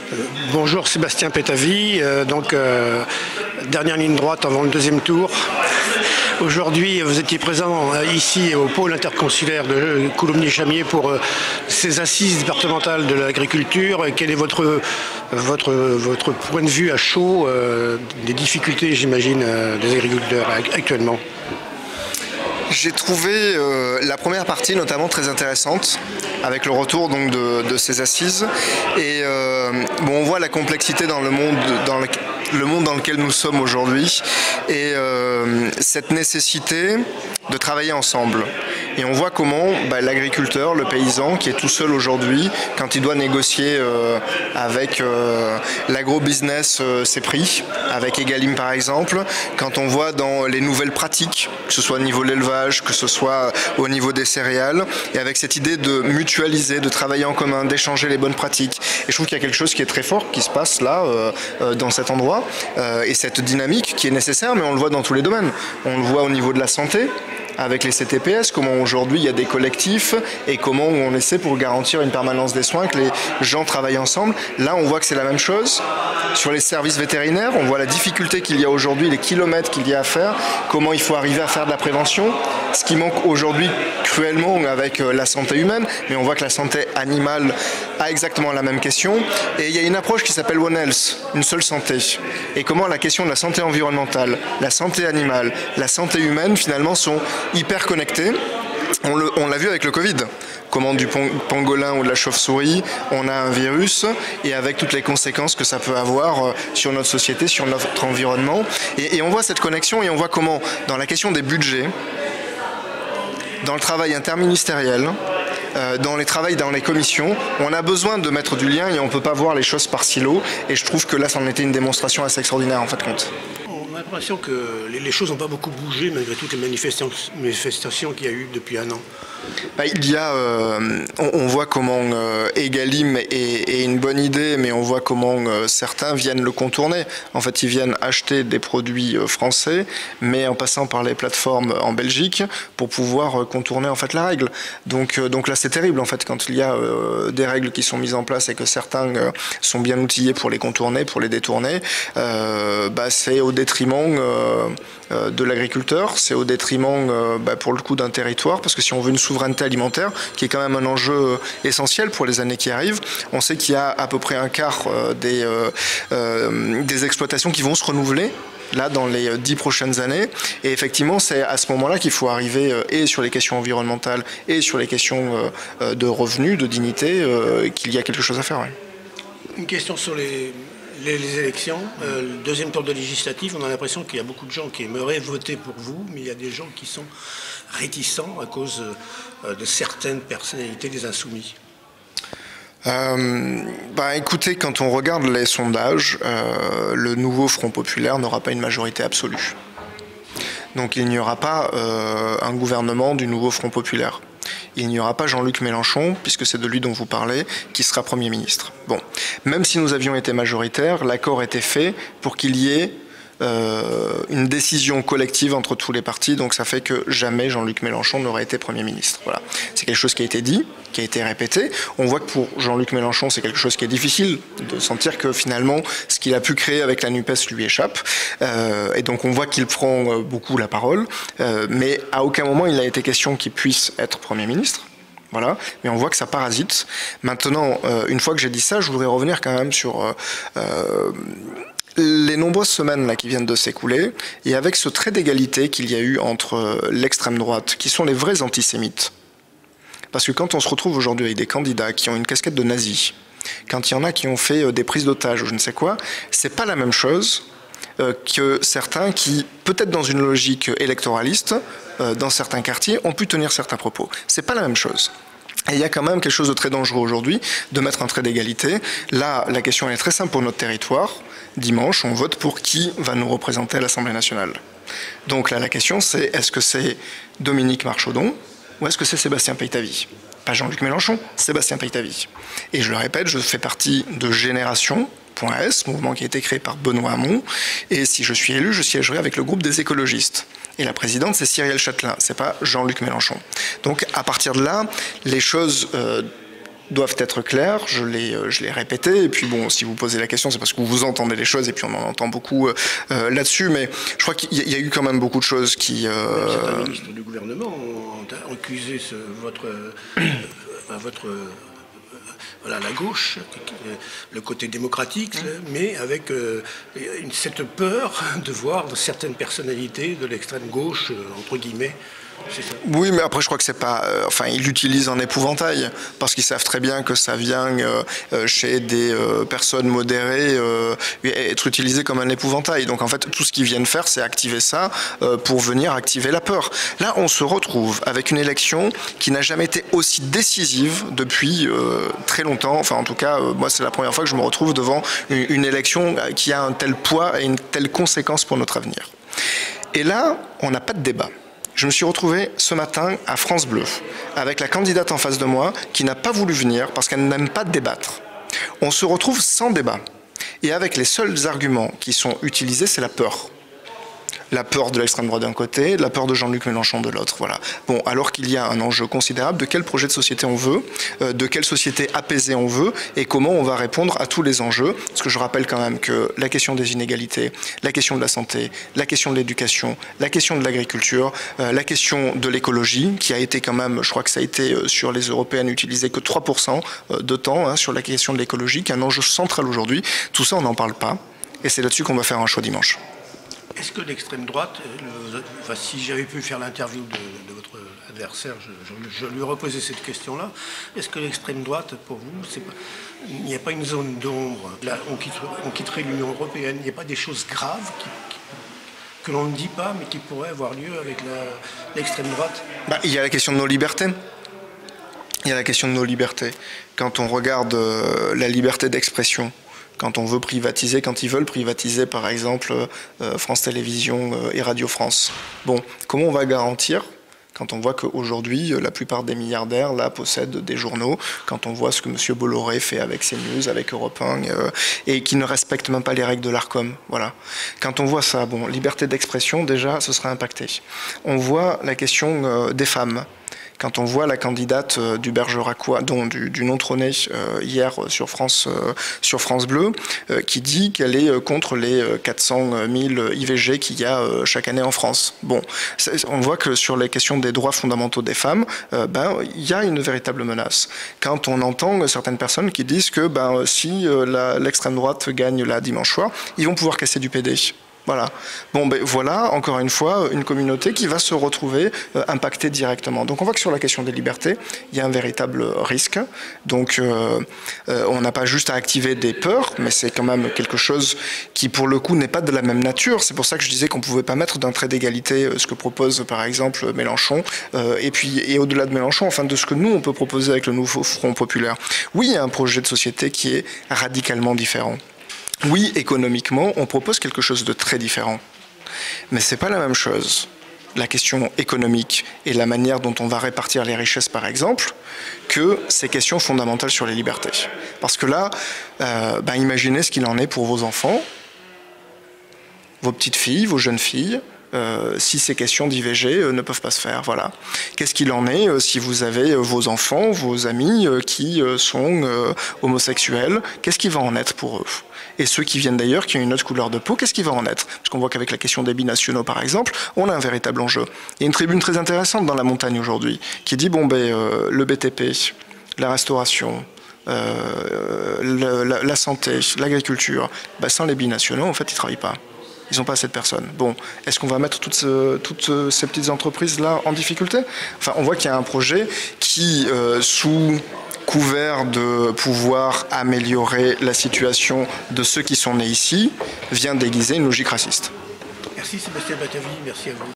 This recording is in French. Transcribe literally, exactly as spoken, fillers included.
Euh, bonjour Sébastien Pétavy, euh, donc euh, dernière ligne droite avant le deuxième tour. Aujourd'hui, vous étiez présent euh, ici au pôle interconsulaire de Coulommiers-Chamiers pour euh, ces assises départementales de l'agriculture. Quel est votre, votre, votre point de vue à chaud euh, des difficultés, j'imagine, euh, des agriculteurs actuellement? J'ai trouvé euh, la première partie notamment très intéressante avec le retour donc de, de ces assises et euh, bon, on voit la complexité dans le monde dans le, le monde dans lequel nous sommes aujourd'hui et euh, cette nécessité de travailler ensemble. Et on voit comment bah, l'agriculteur, le paysan qui est tout seul aujourd'hui, quand il doit négocier euh, avec euh, l'agro-business euh, ses prix, avec Egalim par exemple, quand on voit dans les nouvelles pratiques, que ce soit au niveau de l'élevage, que ce soit au niveau des céréales, et avec cette idée de mutualiser, de travailler en commun, d'échanger les bonnes pratiques. Et je trouve qu'il y a quelque chose qui est très fort qui se passe là, euh, euh, dans cet endroit, euh, et cette dynamique qui est nécessaire, mais on le voit dans tous les domaines. On le voit au niveau de la santé, avec les C T P S, comment aujourd'hui il y a des collectifs et comment on essaie pour garantir une permanence des soins, que les gens travaillent ensemble. Là, on voit que c'est la même chose. Sur les services vétérinaires, on voit la difficulté qu'il y a aujourd'hui, les kilomètres qu'il y a à faire, comment il faut arriver à faire de la prévention, ce qui manque aujourd'hui cruellement avec la santé humaine, mais on voit que la santé animale a exactement la même question. Et il y a une approche qui s'appelle One Health, une seule santé. Et comment la question de la santé environnementale, la santé animale, la santé humaine finalement sont hyper connectés. On, le, on l'a vu avec le Covid, comment du pangolin ou de la chauve-souris, on a un virus et avec toutes les conséquences que ça peut avoir sur notre société, sur notre environnement. Et, et on voit cette connexion et on voit comment, dans la question des budgets, dans le travail interministériel, euh, dans les travails dans les commissions, on a besoin de mettre du lien et on ne peut pas voir les choses par silo. Et je trouve que là, ça en était une démonstration assez extraordinaire en fait compte. On a l'impression que les choses n'ont pas beaucoup bougé malgré toutes les manifestations qu'il y a eu depuis un an. Bah, il y a, euh, on, on voit comment euh, Egalim est, est une bonne idée, mais on voit comment euh, certains viennent le contourner. En fait, ils viennent acheter des produits euh, français, mais en passant par les plateformes en Belgique pour pouvoir euh, contourner en fait la règle. Donc, euh, donc là, c'est terrible en fait quand il y a euh, des règles qui sont mises en place et que certains euh, sont bien outillés pour les contourner, pour les détourner. Euh, bah, c'est au détriment euh, euh, de l'agriculteur, c'est au détriment euh, bah, pour le coup d'un territoire, parce que si on veut une souveraineté alimentaire, qui est quand même un enjeu essentiel pour les années qui arrivent. On sait qu'il y a à peu près un quart des, euh, euh, des exploitations qui vont se renouveler là dans les dix prochaines années. Et effectivement, c'est à ce moment-là qu'il faut arriver euh, et sur les questions environnementales et sur les questions euh, de revenus, de dignité, euh, qu'il y a quelque chose à faire. Ouais. Une question sur les... Les, les élections, euh, le deuxième tour de législative, on a l'impression qu'il y a beaucoup de gens qui aimeraient voter pour vous, mais il y a des gens qui sont réticents à cause euh, de certaines personnalités des Insoumis. Euh, bah, écoutez, quand on regarde les sondages, euh, le nouveau Front populaire n'aura pas une majorité absolue. Donc il n'y aura pas euh, un gouvernement du nouveau Front populaire. Il n'y aura pas Jean-Luc Mélenchon, puisque c'est de lui dont vous parlez, qui sera Premier ministre. Bon, même si nous avions été majoritaires, l'accord était fait pour qu'il y ait euh, une décision collective entre tous les partis, donc ça fait que jamais Jean-Luc Mélenchon n'aurait été Premier ministre. Voilà. C'est quelque chose qui a été dit, qui a été répété. On voit que pour Jean-Luc Mélenchon, c'est quelque chose qui est difficile, de sentir que finalement, ce qu'il a pu créer avec la NUPES lui échappe. Euh, et donc on voit qu'il prend beaucoup la parole, euh, mais à aucun moment il a été question qu'il puisse être Premier ministre. Voilà, mais on voit que ça parasite. Maintenant, euh, une fois que j'ai dit ça, je voudrais revenir quand même sur euh, euh, les nombreuses semaines là, qui viennent de s'écouler, et avec ce trait d'égalité qu'il y a eu entre l'extrême droite, qui sont les vrais antisémites. Parce que quand on se retrouve aujourd'hui avec des candidats qui ont une casquette de nazis, quand il y en a qui ont fait des prises d'otages ou je ne sais quoi, c'est pas la même chose euh, que certains qui, peut-être dans une logique électoraliste, euh, dans certains quartiers, ont pu tenir certains propos. C'est pas la même chose. Et il y a quand même quelque chose de très dangereux aujourd'hui, de mettre un trait d'égalité. Là, la question est très simple pour notre territoire. Dimanche, on vote pour qui va nous représenter à l'Assemblée nationale. Donc là, la question c'est, est-ce que c'est Dominique Marchaudon ou est-ce que c'est Sébastien Pétavy? Pas Jean-Luc Mélenchon, Sébastien Pétavy. Et je le répète, je fais partie de Génération Point S, mouvement qui a été créé par Benoît Hamon. Et si je suis élu, je siégerai avec le groupe des écologistes. Et la présidente, c'est Cyrielle Châtelain, c'est pas Jean-Luc Mélenchon. Donc à partir de là, les choses euh, doivent être claires, je l'ai, je l'ai répété, et puis bon, si vous posez la question, c'est parce que vous entendez les choses, et puis on en entend beaucoup euh, là-dessus, mais je crois qu'il y a eu quand même beaucoup de choses qui... Euh... Certains ministres du gouvernement ont accusé ce, votre... Euh, votre euh, voilà, la gauche, le côté démocratique, mais avec euh, une, cette peur de voir certaines personnalités de l'extrême gauche, entre guillemets. Oui, mais après je crois que c'est pas... Euh, enfin, ils l'utilisent en épouvantail, parce qu'ils savent très bien que ça vient euh, chez des euh, personnes modérées euh, être utilisé comme un épouvantail. Donc en fait, tout ce qu'ils viennent faire, c'est activer ça euh, pour venir activer la peur. Là, on se retrouve avec une élection qui n'a jamais été aussi décisive depuis euh, très longtemps. Enfin, en tout cas, euh, moi, c'est la première fois que je me retrouve devant une, une élection qui a un tel poids et une telle conséquence pour notre avenir. Et là, on n'a pas de débat. Je me suis retrouvé ce matin à France Bleu avec la candidate en face de moi qui n'a pas voulu venir parce qu'elle n'aime pas débattre. On se retrouve sans débat et avec les seuls arguments qui sont utilisés, c'est la peur. La peur de l'extrême droite d'un côté, la peur de Jean-Luc Mélenchon de l'autre. Voilà. Bon, alors qu'il y a un enjeu considérable de quel projet de société on veut, euh, de quelle société apaisée on veut et comment on va répondre à tous les enjeux. Parce que je rappelle quand même que la question des inégalités, la question de la santé, la question de l'éducation, la question de l'agriculture, euh, la question de l'écologie, qui a été quand même, je crois que ça a été euh, sur les européennes utilisé que trois pour cent de temps hein, sur la question de l'écologie, qui est un enjeu central aujourd'hui. Tout ça, on n'en parle pas. Et c'est là-dessus qu'on va faire un choix dimanche. Est-ce que l'extrême droite, le, enfin, si j'avais pu faire l'interview de, de votre adversaire, je, je, je lui reposais cette question-là, est-ce que l'extrême droite, pour vous, c'est pas, il n'y a pas une zone d'ombre? Là, on, quitte, on quitterait l'Union européenne, il n'y a pas des choses graves qui, qui, que l'on ne dit pas, mais qui pourraient avoir lieu avec l'extrême droite? Bah, il y a la question de nos libertés. Il y a la question de nos libertés. Quand on regarde euh, la liberté d'expression, quand on veut privatiser, quand ils veulent privatiser par exemple euh, France Télévisions euh, et Radio France. Bon, comment on va garantir, quand on voit qu'aujourd'hui la plupart des milliardaires là possèdent des journaux, quand on voit ce que M. Bolloré fait avec CNews, avec Europe un, euh, et qui ne respecte même pas les règles de l'Arcom, voilà. Quand on voit ça, bon, liberté d'expression, déjà, ce sera impacté. On voit la question euh, des femmes. Quand on voit la candidate euh, du Bergeracois, dont du, du non-trôné euh, hier sur France, euh, sur France Bleu, euh, qui dit qu'elle est euh, contre les euh, quatre cent mille I V G qu'il y a euh, chaque année en France. Bon, on voit que sur les questions des droits fondamentaux des femmes, euh, ben, il y a une véritable menace. Quand on entend certaines personnes qui disent que ben, si euh, l'extrême droite gagne la dimanche soir, ils vont pouvoir casser du P D. Voilà. Bon, ben voilà, encore une fois, une communauté qui va se retrouver euh, impactée directement. Donc on voit que sur la question des libertés, il y a un véritable risque. Donc euh, euh, on n'a pas juste à activer des peurs, mais c'est quand même quelque chose qui, pour le coup, n'est pas de la même nature. C'est pour ça que je disais qu'on ne pouvait pas mettre d'un trait d'égalité euh, ce que propose, par exemple, Mélenchon, euh, et puis et au-delà de Mélenchon, enfin de ce que nous, on peut proposer avec le nouveau Front populaire. Oui, il y a un projet de société qui est radicalement différent. Oui, économiquement, on propose quelque chose de très différent. Mais ce n'est pas la même chose, la question économique et la manière dont on va répartir les richesses, par exemple, que ces questions fondamentales sur les libertés. Parce que là, euh, ben, imaginez ce qu'il en est pour vos enfants, vos petites filles, vos jeunes filles, Euh, si ces questions d'I V G euh, ne peuvent pas se faire. Voilà. Qu'est-ce qu'il en est euh, si vous avez euh, vos enfants, vos amis euh, qui euh, sont euh, homosexuels? Qu'est-ce qui va en être pour eux? Et ceux qui viennent d'ailleurs, qui ont une autre couleur de peau, qu'est-ce qui va en être? Parce qu'on voit qu'avec la question des binationaux, par exemple, on a un véritable enjeu. Il y a une tribune très intéressante dans la montagne aujourd'hui, qui dit, bon, ben, euh, le B T P, la restauration, euh, le, la, la santé, l'agriculture, ben, sans les binationaux, en fait, ils ne travaillent pas. Ils n'ont pas assez de personnes. Bon, est-ce qu'on va mettre toutes, ce, toutes ces petites entreprises-là en difficulté? Enfin, on voit qu'il y a un projet qui, euh, sous couvert de pouvoir améliorer la situation de ceux qui sont nés ici, vient déguiser une logique raciste. Merci Sébastien Batavi, merci à vous.